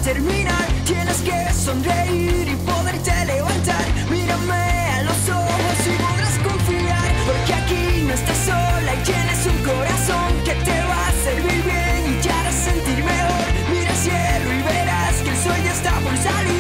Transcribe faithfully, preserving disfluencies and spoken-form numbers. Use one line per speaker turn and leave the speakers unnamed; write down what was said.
terminar. Tienes que sonreír y poderte levantar. Mírame a los ojos y podrás confiar, porque aquí no estás sola y tienes un corazón que te va a servir bien y te hará sentir mejor. Mira al cielo y verás que el sueño está por salir.